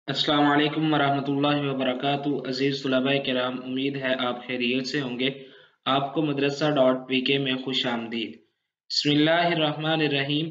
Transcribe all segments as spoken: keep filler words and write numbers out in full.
अस्सलाम वालेकुम वरहमतुल्लाहि वबरकातुहू। अज़ीज़ तुलबा किराम, उम्मीद है आप खैरियत से होंगे। आपको मदरसा डॉट पी के में खुश आमदीद। बिस्मिल्लाहिर्रहमानिर्रहीम।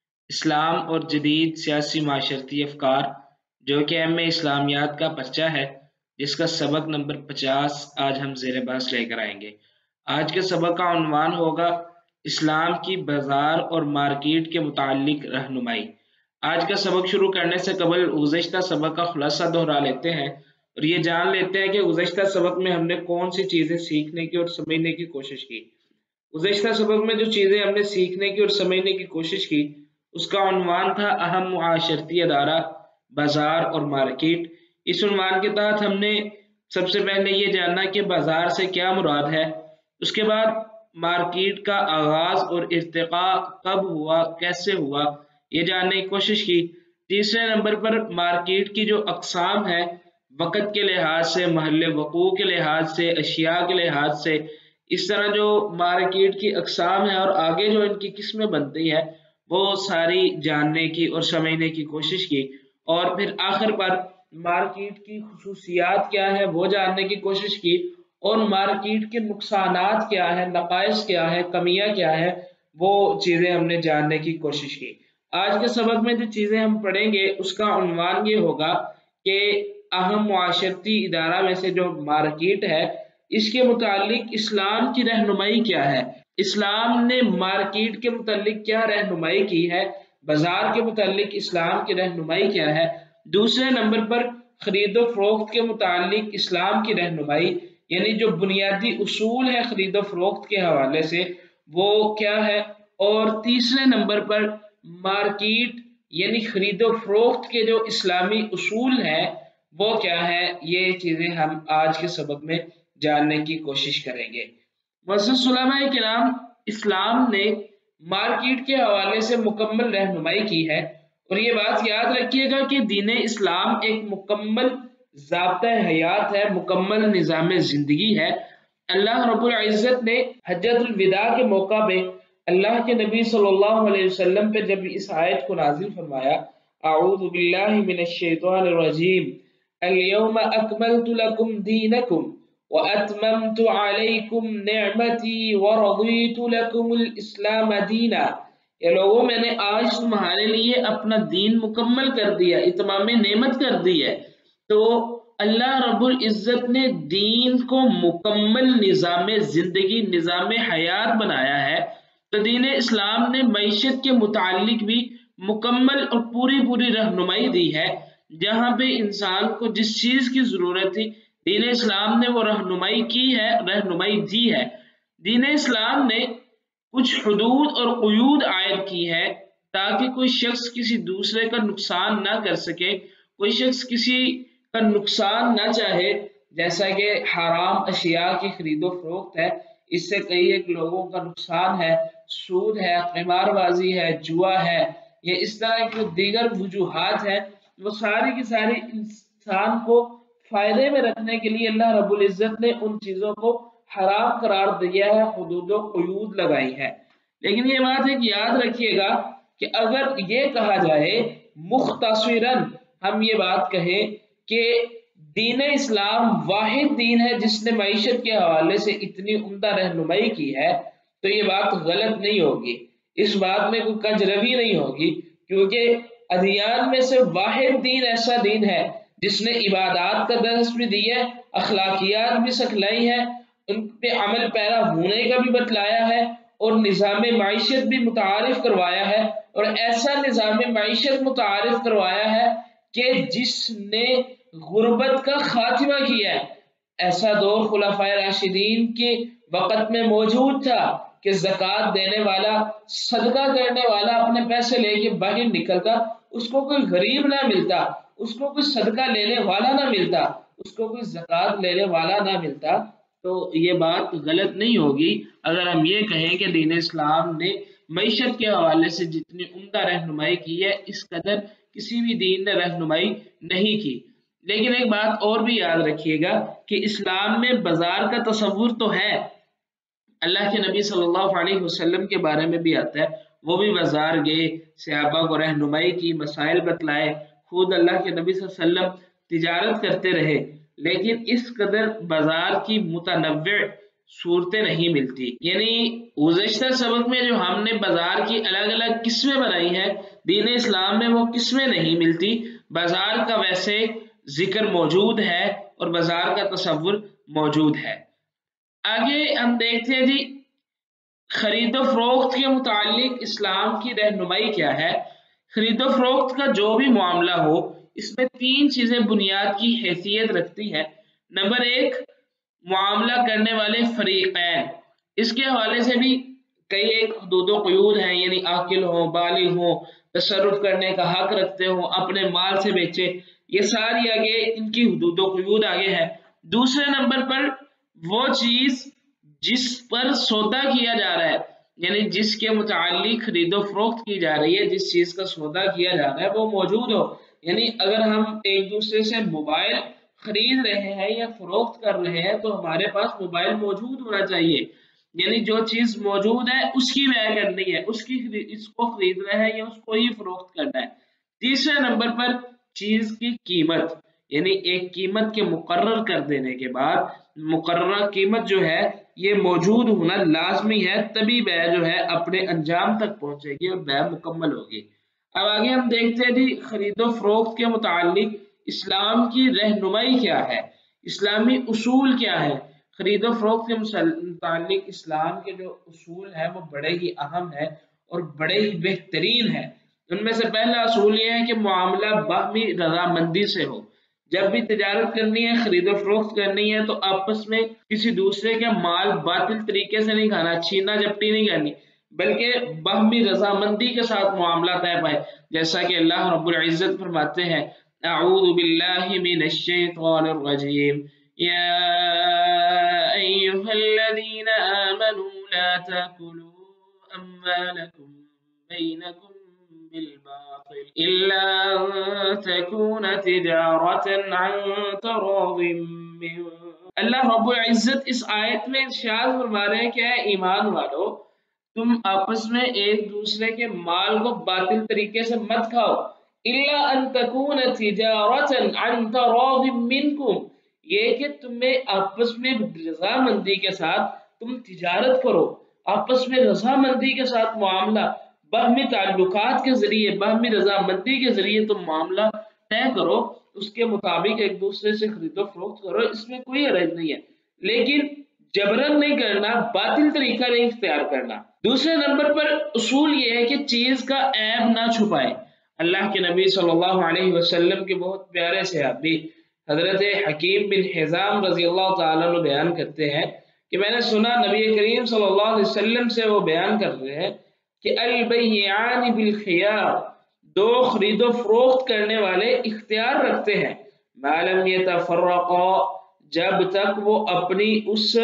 इस्लाम और जदीद सियासी माशरती अफकार, जो कि एम ए इस्लामियात का पर्चा है, जिसका सबक नंबर पचास आज हम ज़ेर बहस लेकर आएंगे। आज के सबक का उन्वान होगा इस्लाम की बाजार और मार्केट के मुताल्लिक रहनुमाई। आज का सबक शुरू करने से कबल गुज़श्ता सबक का खुलासा दोहरा लेते हैं और ये जान लेते हैं कि गुज़श्ता सबक में हमने कौन सी चीज़ें सीखने की और समझने की कोशिश की। गुज़श्ता सबक में जो चीज़ें हमने सीखने की और समझने की कोशिश की, उसका उन्वान था अहम मुआशरती अदारा, बाजार और मार्केट। इस उन्वान के तहत हमने सबसे पहले ये जानना कि बाजार से क्या मुराद है, उसके बाद मार्केट का आगाज और इर्तिका कब हुआ, कैसे हुआ, ये जानने की कोशिश की। तीसरे नंबर पर मार्केट की जो अक़साम है, वक़्त के लिहाज से, महल वक़ू के लिहाज से, अशिया के लिहाज से, इस तरह जो मार्केट की अक़साम है और आगे जो इनकी किस्में बनती हैं, वो सारी जानने की और समझने की कोशिश की। और फिर आखिर पर मार्केट की खुसूसियात क्या है वो जानने की कोशिश की और मार्केट के नुकसानात क्या है, नक़ाइस क्या है, कमियां क्या है, वो चीज़ें हमने जानने की कोशिश की। आज के सबक में जो चीज़ें हम पढ़ेंगे उसका उन्वान ये होगा कि अहम मुआशरती इदारा में से जो मार्केट है, इसके मुतालिक इस्लाम की रहनुमाई क्या है, इस्लाम ने मार्केट के मुतालिक क्या रहनुमाई की है, बाजार के मुतालिक इस्लाम की रहनुमाई क्या है। दूसरे नंबर पर खरीदो फरोख्त के मुतालिक इस्लाम की रहनुमाई, यानी जो बुनियादी उसूल है खरीदो फरोख्त के हवाले से, वो क्या है। और तीसरे नंबर पर मार्केट यानी खरीदो फरोख्त के जो इस्लामी उसूल हैं वो क्या है, ये चीज़ें हम आज के सबक में जानने की कोशिश करेंगे। मुअज़्ज़िज़ उलमाए किराम, इस्लाम ने मार्केट के हवाले से मुकम्मल रहनुमाई की है और ये बात याद रखिएगा कि दीन इस्लाम एक मुकम्मल ज़ाब्ता हयात है, मुकम्मल निज़ाम ज़िंदगी है। अल्लाह रब्बुल इज़्ज़त ने हज्जतुल विदा के मौका पे अल्लाह के नबी सल्लल्लाहु अलैहि वसल्लम पे जब इस आयत को नाजिल फरमाया, अऊज़ु बिल्लाहि मिनश शैतानिर रजीम, अल यौम अकमलतु लकुम दीनकुम व अतममतु अलैकुम निअमती व रदीतु लकुमुल इस्लाम दीना। ये लोगों, मैंने आज तुम्हारे लिए अपना दीन मुकम्मल कर दिया, इतमाम नेमत कर दी है। तो अल्लाह रब्बुल इज़्ज़त ने दीन को मुकम्मल निज़ाम ज़िंदगी, निज़ाम हयात बनाया है। तो दीन इस्लाम ने मईशत के मुतालिक भी मुकम्मल और पूरी पूरी रहनुमाई दी है। जहाँ पे इंसान को जिस चीज़ की ज़रूरत थी, दीन इस्लाम ने वो रहनुमाई की है, रहनुमाई दी है। दीन इस्लाम ने कुछ हुदूद और क़ुयूद आयद की है ताकि कोई शख्स किसी दूसरे का नुकसान ना कर सके, कोई शख्स किसी का नुकसान ना चाहे। जैसा कि हराम अशिया की खरीदो फरोख्त है, इससे कई एक लोगों का नुकसान है, सूद है, क़िमारबाज़ी है, जुआ है, ये इस तरह की दीगर वजूहात है, वो सारी की सारी इंसान को फायदे में रखने के लिए अल्लाह रब्बुल इज़्ज़त ने उन चीज़ों को हराम करार दिया है, हुदूद व क़ुयूद लगाई है। लेकिन ये बात है कि याद रखिएगा कि अगर ये कहा जाए मुख्तसरन, हम ये बात कहें कि दीन इस्लाम वाहिद दीन है जिसने मईशत के हवाले से इतनी उम्दा रहनुमाई की है, तो ये बात गलत नहीं होगी, इस बात में कोई कजरवी नहीं होगी, क्योंकि अदियान में से वाहिद दीन ऐसा दीन है जिसने इबादात का दर्स भी दिया है, अखलाकियात भी सिखलाई है, उन पे अमल पैरा होने का भी बतलाया है और निज़ाम मईशत भी मुतारिफ करवाया है। और ऐसा निज़ाम मईशत मुतारिफ करवाया है कि जिसने गुर्बत का खात्मा किया है। ऐसा दौर खुलाफाए राशिदीन के वक़्त में मौजूद था कि ज़कात देने वाला, सदका करने वाला अपने पैसे लेके बाहर निकलता, उसको कोई गरीब ना मिलता, उसको कोई सदका लेने वाला ना मिलता, उसको कोई ज़कात लेने वाला ना मिलता। तो ये बात गलत नहीं होगी अगर हम ये कहें कि दीन इस्लाम ने मईशत के हवाले से जितनी उम्दा रहनुमाई की है, इस कदर किसी भी दीन ने रहनुमाई नहीं की। लेकिन एक बात और भी याद रखिएगा कि इस्लाम में बाजार का तसव्वुर तो है, अल्लाह के नबी सल्लल्लाहु अलैहि वसल्लम के बारे में भी आता है, वो भी बाजार गए, सहाबा को रहनुमाई की, मसाइल बतलाए, خود اللہ کے نبی صلی اللہ علیہ وسلم تجارت کرتے رہے، لیکن اس قدر بازار کی متنوع صورتیں نہیں ملتی۔ یعنی گزشتہ سبق میں جو ہم نے بازار کی الگ الگ قسمیں بنائی ہیں، دین اسلام میں وہ قسمیں نہیں ملتی۔ بازار کا ویسے ذکر موجود ہے اور بازار کا تصور موجود ہے۔ آگے ہم دیکھتے ہیں جی خرید و فروخت کے متعلق اسلام کی رہنمائی کیا ہے۔ خرید و فروخت کا جو بھی معاملہ ہو، اس میں تین چیزیں بنیاد کی حیثیت رکھتی ہیں۔ نمبر ایک، معاملہ کرنے والے فریقین، اس کے حوالے سے بھی کئی ایک حدود و قیود ہیں، یعنی عاقل ہوں، بالغ ہوں، تصرف کرنے کا حق رکھتے ہوں، اپنے مال سے بیچے، یہ ساری آگے ان کی حدود و قیود آگے ہے۔ دوسرے نمبر پر وہ چیز جس پر سودا کیا جا رہا ہے، یعنی جس کے متعلق خرید و فروخت کی جا رہی ہے، جس چیز کا سودا کیا جا رہا ہے وہ موجود ہو۔ یعنی اگر ہم ایک دوسرے سے موبائل خرید رہے ہیں یا فروخت کر رہے ہیں تو ہمارے پاس موبائل موجود ہونا چاہیے، یعنی جو چیز موجود ہے اس کی بیع کرنی ہے، اس کی اس کو خریدنا ہے یا اس کو ہی فروخت کرنا ہے۔ تیسرے نمبر پر چیز کی قیمت، یعنی ایک قیمت کے مقرر کر دینے کے بعد مقررہ قیمت جو ہے یہ موجود ہونا لازمی ہے، تبھی بیع جو ہے اپنے انجام تک پہنچے گی اور بیع مکمل ہوگی۔ اب آگے ہم دیکھتے ہیں جی خرید و فروخت کے متعلق اسلام کی رہنمائی کیا ہے، اسلامی اصول کیا ہے۔ خرید و فروخت کے متعلق اسلام کے جو اصول ہیں وہ بڑے ہی اہم ہیں اور بڑے ہی بہترین ہیں۔ ان میں سے پہلا اصول یہ ہے کہ معاملہ باہمی رضامندی سے ہو۔ جب بھی تجارت کرنی ہے، خرید و فروخت کرنی ہے تو آپس میں کسی دوسرے کے مال باطل طریقے سے نہیں کھانا، چھینا جھپٹی نہیں کرنی، بلکہ باہمی رضامندی کے ساتھ معاملہ طے پائے، جیسا کہ اللہ رب العزت فرماتے ہیں اعوذ باللہ من الشیطان الرجیم یا ایہا الذین آمنوا لا تاکلوا اموالکم بینکم بالباطل الا ان تکون تجارۃ عن تراض منکم۔ اللہ رب العزت اس آیت میں ارشاد فرما رہے ہیں کہ اے ایمان والو، تم آپس میں ایک دوسرے کے مال کو باطل طریقے سے مت کھاؤ، الا ان تکون تجارۃ عن تراض منکم، یہ کہ تمہیں آپس میں رضامندی کے ساتھ تم تجارت کرو، آپس میں رضامندی کے ساتھ معاملہ، باہمی تعلقات کے ذریعے، باہمی رضامندی کے ذریعے تم معاملہ طے کرو، اس کے مطابق ایک دوسرے سے خرید و فروخت کرو، اس میں کوئی حرج نہیں ہے، لیکن جبرن نہیں کرنا، باطل طریقہ نہیں اختیار کرنا۔ دوسرے نمبر پر اصول یہ ہے کہ چیز کا عیب نہ چھپائے۔ اللہ کے نبی صلی اللہ علیہ وسلم کے بہت پیارے صحابی حضرت حکیم بن حزام رضی اللہ تعالیٰ عنہ بیان کرتے ہیں کہ میں نے سنا نبی کریم صلی اللہ علیہ وسلم سے، وہ بیان کر رہے ہیں کہ البیعان بالخیار، دو خرید و فروخت کرنے والے اختیار رکھتے ہیں، ما لم یتفرقا، جب تک وہ اپنی اس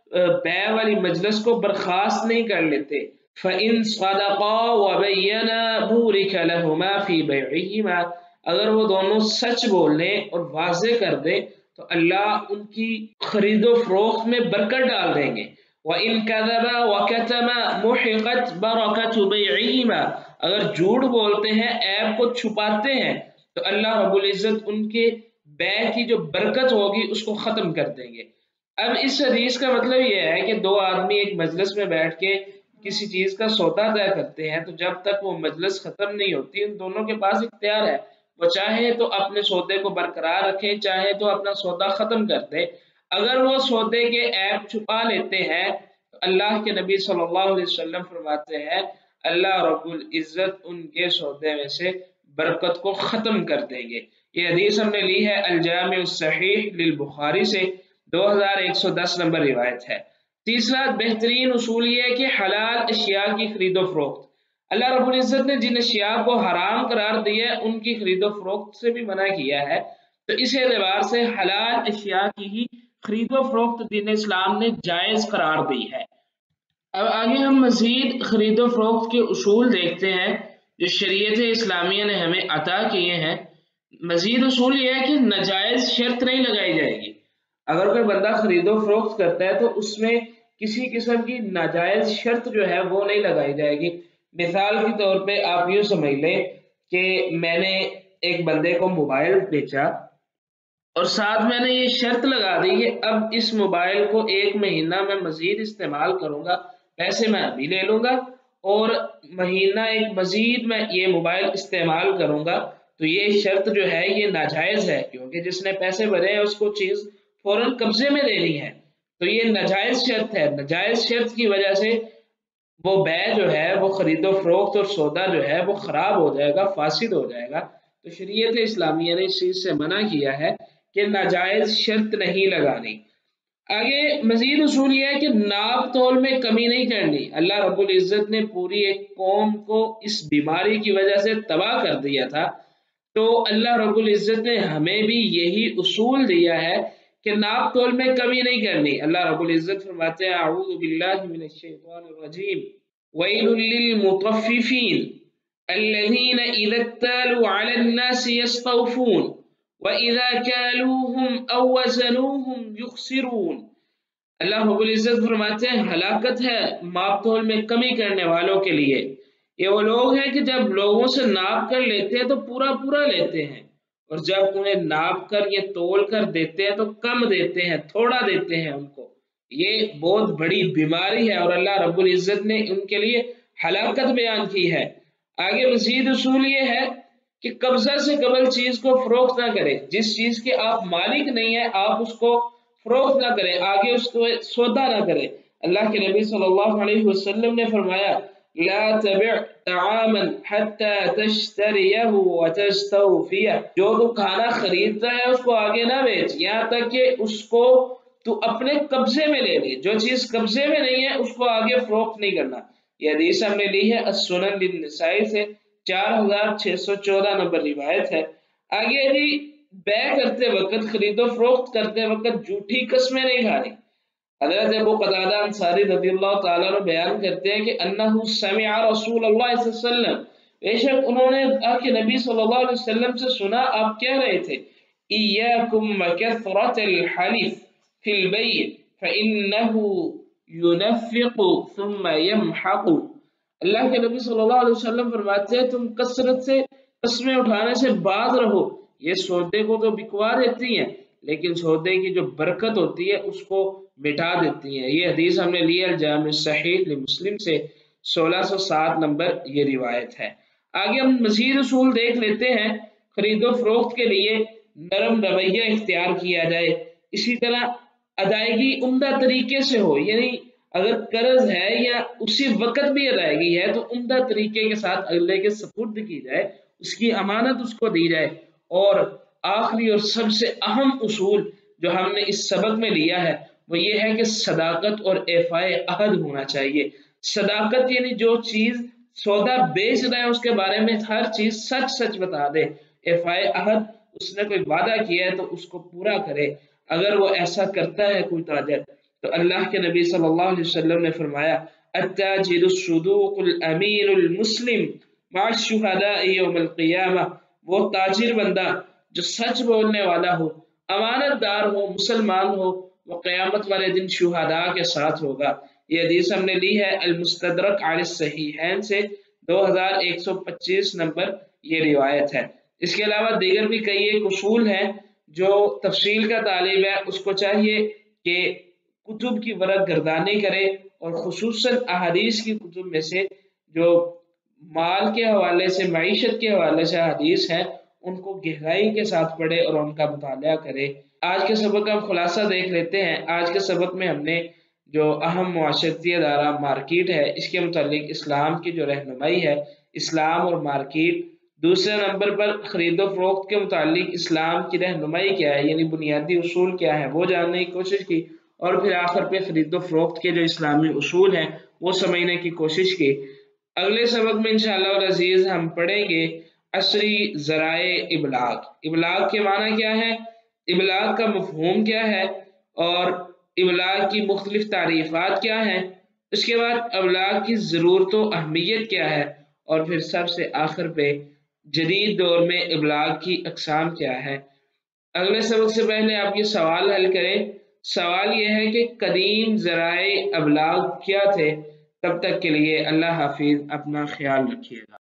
بیع والی مجلس کو برخاست نہیں کر لیتے، فَإِن صَدَقَا وَبَيَّنَا بُورِكَ لَهُمَا فِي بَيْعِهِمَا، اگر وہ دونوں سچ بول لیں اور واضح کر دیں تو اللہ ان کی خرید و فروخت میں برکت ڈال دیں گے۔ وَإِن كَذَبَا وَكَتَمَا مُحِقَتْ بَرَكَةُ بَيْعِهِمَا، اگر جھوٹ بولتے ہیں، عیب کو چھپاتے ہیں، تو اللہ رب العزت ان کے بیع کی جو برکت ہوگی اس کو ختم کر دیں گے۔ اب اس حدیث کا مطلب یہ ہے کہ دو آدمی ایک مجلس میں بیٹھ کے کسی چیز کا سودا طے کرتے ہیں تو جب تک وہ مجلس ختم نہیں ہوتی ان دونوں کے پاس اختیار ہے، وہ چاہے تو اپنے سودے کو برقرار رکھیں، چاہے تو اپنا سودا ختم کر دے۔ اگر وہ سودے کے عیب چھپا لیتے ہیں تو اللہ کے نبی صلی اللہ علیہ وسلم فرماتے ہیں اللہ رب العزت ان کے سودے میں سے برکت کو ختم کر دیں گے۔ یہ حدیث ہم نے لی ہے الجامع الصحیح للبخاری سے، دو ہزار ایک سو دس نمبر روایت ہے۔ تیسرا بہترین اصول یہ ہے کہ حلال اشیاء کی خرید و فروخت، اللہ رب العزت نے جن اشیاء کو حرام قرار دیا ہے ان کی خرید و فروخت سے بھی منع کیا ہے، تو اس اعتبار سے حلال اشیاء کی ہی خرید و فروخت دین اسلام نے جائز قرار دی ہے۔ اب آگے ہم مزید خرید و فروخت کے اصول دیکھتے ہیں جو شریعت اسلامیہ نے ہمیں عطا کیے ہیں۔ مزید اصول یہ ہے کہ ناجائز شرط نہیں لگائی جائے گی۔ اگر کوئی بندہ خرید و فروخت کرتا ہے تو اس میں کسی قسم کی ناجائز شرط جو ہے وہ نہیں لگائی جائے گی۔ مثال کے طور پہ آپ یوں سمجھ لیں کہ میں نے ایک بندے کو موبائل بیچا اور ساتھ میں نے یہ شرط لگا دی کہ اب اس موبائل کو ایک مہینہ میں مزید استعمال کروں گا، پیسے میں ابھی لے لوں گا اور مہینہ ایک مزید میں یہ موبائل استعمال کروں گا، تو یہ شرط جو ہے یہ ناجائز ہے، کیونکہ جس نے پیسے بھرے ہیں اس کو چیز فوراً قبضے میں لینی ہے، تو یہ ناجائز شرط ہے۔ ناجائز شرط کی وجہ سے وہ بے جو ہے، وہ خرید و فروخت اور سودا جو ہے وہ خراب ہو جائے گا، فاسد ہو جائے گا۔ تو شریعت اسلامیہ نے اس چیز سے منع کیا ہے کہ ناجائز شرط نہیں لگانی۔ آگے مزید اصول یہ ہے کہ ناپ تول میں کمی نہیں کرنی۔ اللہ رب العزت نے پوری ایک قوم کو اس بیماری کی وجہ سے تباہ کر دیا تھا، تو اللہ رب العزت نے ہمیں بھی یہی اصول دیا ہے کہ ناپ تول میں کمی نہیں کرنی۔ اللہ رب العزت فرماتے ہیں اعوذ باللہ من الشیطان الرجیم ویل للمطففین الذین اذا اکتالوا علی الناس یستوفون وَإِذَا كَالُوهُمْ أَوْ وَزَنُوهُمْ يُخْسِرُونَ۔ اللہ رب العزت فرماتے ہیں ہلاکت ہے ماپ تول میں کمی کرنے والوں کے لیے۔ یہ وہ لوگ ہیں کہ جب لوگوں سے ناپ کر لیتے ہیں تو پورا پورا لیتے ہیں، اور جب انہیں ناپ کر یہ تول کر دیتے ہیں تو کم دیتے ہیں، تھوڑا دیتے ہیں ان کو۔ یہ بہت بڑی بیماری ہے اور اللہ رب العزت نے ان کے لیے ہلاکت بیان کی ہے۔ آگے مزید اصول یہ ہے کہ قبضہ سے قبل چیز کو فروخت نہ کرے۔ جس چیز کے آپ مالک نہیں ہیں آپ اس کو فروخت نہ کریں، آگے اس کو سودا نہ کریں۔ اللہ کے نبی صلی اللہ علیہ وسلم نے فرمایا لا تبع طعاما حتى تشتريه وتستوفيه، جو تو کھانا خریدتا ہے اس کو آگے نہ بیچ یہاں تک کہ اس کو تو اپنے قبضے میں لے لے۔ جو چیز قبضے میں نہیں ہے اس کو آگے فروخت نہیں کرنا۔ یہ حدیث ہم نے لی ہے السنن للنسائی سے، چار ہزار چھ سو چودہ نمبر روایت ہے۔ آگے جی بے کرتے وقت، خرید و فروخت کرتے وقت جھوٹی قسمیں نہیں کھانی۔ حضرت ابو قتادہ انصاری رضی اللہ تعالیٰ عنہ بیان کرتے ہیں کہ انہو سمع رسول اللہ صلی اللہ علیہ وسلم، بے شک انہوں نے آپ کے نبی صلی اللہ علیہ وسلم سے سنا، آپ کہہ رہے تھے ایاکم وکثرت الحلف فی البیع فانہو ینفق ثم یمحق۔ اللہ کے نبی صلی اللہ علیہ وسلم فرماتے ہیں تم کثرت سے قسمیں اٹھانے سے باز رہو، یہ سودے کو تو بکوا دیتی ہیں لیکن سودے کی جو برکت ہوتی ہے اس کو مٹا دیتی ہیں۔ یہ حدیث ہم نے لی ہے الجامع الصحیح لمسلم سے، سولہ سو سات نمبر یہ روایت ہے۔ آگے ہم مزید اصول دیکھ لیتے ہیں۔ خرید و فروخت کے لیے نرم رویہ اختیار کیا جائے، اسی طرح ادائیگی عمدہ طریقے سے ہو، یعنی اگر قرض ہے یا اسی وقت بھی ادائیگی ہے تو عمدہ طریقے کے ساتھ اگلے کے سپرد کی جائے، اس کی امانت اس کو دی جائے۔ اور آخری اور سب سے اہم اصول جو ہم نے اس سبق میں لیا ہے وہ یہ ہے کہ صداقت اور ایفائے عہد ہونا چاہیے۔ صداقت یعنی جو چیز سودا بیچ رہا ہے اس کے بارے میں ہر چیز سچ سچ بتا دے۔ ایفائے عہد، اس نے کوئی وعدہ کیا ہے تو اس کو پورا کرے۔ اگر وہ ایسا کرتا ہے کوئی تاجر تو اللہ کے نبی صلی اللہ علیہ وسلم نے فرمایا التاجر الصدوق الامین المسلم مع الشہداء یوم القیامہ، وہ تاجر بندہ جو سچ بولنے والا ہو، امانت دار ہو، مسلمان ہو، وہ قیامت والے دن شہداء کے ساتھ ہوگا۔ یہ حدیث ہم نے لی ہے المستدرک علی الصحیحین سے، دو ہزار ایک سو پچیس نمبر یہ روایت ہے۔ اس کے علاوہ دیگر بھی کئی ایک اصول ہیں جو تفصیل کا طالب ہے اس کو چاہیے کہ کتب کی ورق گردانی کرے اور خصوصاً احادیث کی کتب میں سے جو مال کے حوالے سے، معیشت کے حوالے سے حدیث ہیں ان کو گہرائی کے ساتھ پڑھے اور ان کا مطالعہ کرے۔ آج کے سبق کا ہم خلاصہ دیکھ لیتے ہیں۔ آج کے سبق میں ہم نے جو اہم معاشرتی ادارہ مارکیٹ ہے اس کے متعلق اسلام کی جو رہنمائی ہے، اسلام اور مارکیٹ، دوسرے نمبر پر خرید و فروخت کے متعلق اسلام کی رہنمائی کیا ہے، یعنی بنیادی اصول کیا ہے وہ جاننے کی کوشش کی، اور پھر آخر پہ خرید و فروخت کے جو اسلامی اصول ہیں وہ سمجھنے کی کوشش کی۔ اگلے سبق میں انشاءاللہ العزیز ہم پڑھیں گے عصری ذرائع ابلاغ۔ ابلاغ کے معنی کیا ہے، ابلاغ کا مفہوم کیا ہے، اور ابلاغ کی مختلف تعریفات کیا ہیں، اس کے بعد ابلاغ کی ضرورت و اہمیت کیا ہے، اور پھر سب سے آخر پہ جدید دور میں ابلاغ کی اقسام کیا ہے۔ اگلے سبق سے پہلے آپ یہ سوال حل کریں۔ سوال یہ ہے کہ قدیم ذرائع ابلاغ کیا تھے؟ تب تک کے لیے اللہ حافظ، اپنا خیال رکھیے گا۔